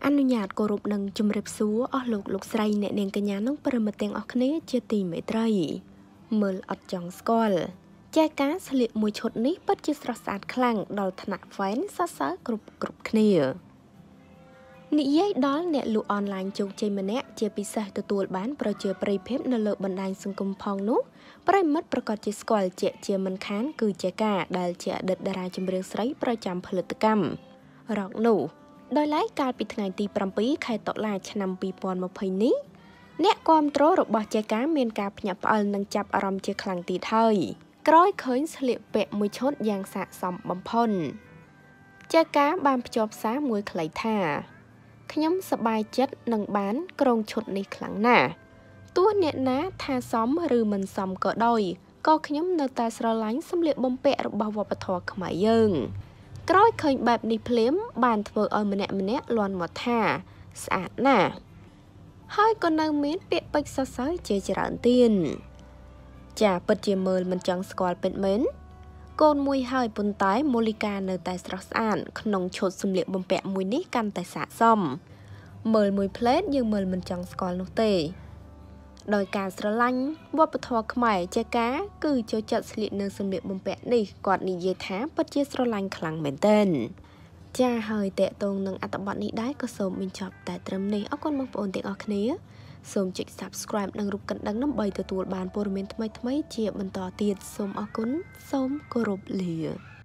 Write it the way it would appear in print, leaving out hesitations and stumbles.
អនុញ្ញាតគោរពនឹងជំរាបសួរអស់លោកស្រីអ្នកនាងកញ្ញានិងប្រិមត្តទាំងអស់គ្នាជាទីមេត្រីមើលអត់ចង់ស្គាល់ចែកការស្លៀកមួយឈុតនេះពិតជាស្រស់ស្អាតខ្លាំងដល់ថ្នាក់ fan សរសើរគ្រប់គ្នានិយាយដល់អ្នកលក់អនឡាញជោគជ័យម្នាក់ជាពិសេសទទួលបានប្រជាប្រិយភាពនៅលើបណ្ដាញសង្គមផងនោះប្រិមិត្តប្រកាសជាស្គាល់ជាមិនខានគឺចែកការដែលជាអតីតតារាចម្រៀងស្រីប្រចាំផលិតកម្មរ៉ុកនោះដោយឡែកកាលពីថ្ងៃទី7ខែតុលាឆ្នាំ2020នេះអ្នកគាំទ្ររបស់ចែកការមានការភ្ញាក់ផ្អើលនិងចាប់អារម្មណ៍ជាខ្លាំងទៀតហើយក្រោយឃើញស្លៀកពាក់មួយឈុតយ៉ាងស័ក្តិសមបំផុតចែកការបានភ្ជាប់សារមួយខ្លីថាខ្ញុំសប្បាយចិត្តនឹងបានក្រុងឈុតនេះខ្លាំងណាស់ទោះអ្នកណាថាសមឬមិនសមក៏ដោយក៏ខ្ញុំនៅតែស្រឡាញ់សម្លៀកបំពាក់របស់វប្បធម៌ខ្មែរយើងក្រោយឃើញបែបនេះភ្លាមបានធ្វើឲ្យម្នាក់លាន់មាត់ថាស្អាតណាស់ហើយក៏នៅមានពាក្យពេចន៍សរសើរជាច្រើនទៀតចាពិតជាមើលមិនចង់ស្គាល់ពិតមែនកូនមួយហើយប៉ុន្តែមូលីកានៅតែស្រស់ស្អាតក្នុងឈុតសម្លៀកបំពាក់មួយនេះកាន់តែស័ក្តិសមមើលមួយផ្លេតយើងមើលមិនចង់ស្គាល់នោះទេដោយការស្រឡាញ់វប្បធម៌ខ្មែរចែកការគឺចូលចិត្តស្លៀកនៅសម្លៀកបំពាក់នេះគាត់និយាយថាពិតជាស្រឡាញ់ខ្លាំងមែនទែនចាហើយតេតងនឹងអត្ថបទនេះដែរក៏សូមបញ្ចប់តែត្រឹមនេះអរគុណបងប្អូនទាំងអស់គ្នាសូមចុច Subscribe និងរូបកណ្ដឹងដើម្បីទទួលបានព័ត៌មានថ្មីៗជាបន្តទៀតសូមអរគុណសូមគោរពលា